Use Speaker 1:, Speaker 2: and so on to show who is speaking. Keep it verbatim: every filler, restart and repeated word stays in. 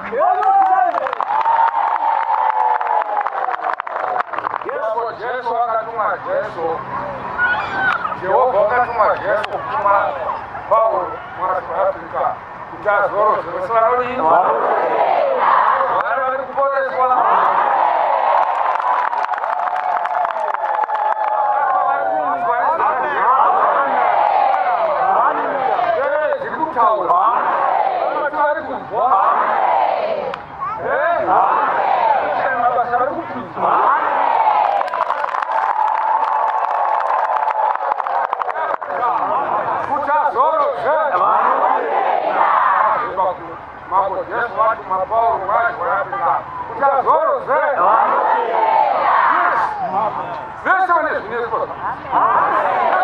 Speaker 1: 예수, 예수 아까 정말 예수. 제호보가 정말 예수 정말 바울 말씀하셨으니까 자 서로 서로 사랑하니 말하는 구보에서 와. Yes, what my ball right where I got. Just go to say. Yes. This one is this one.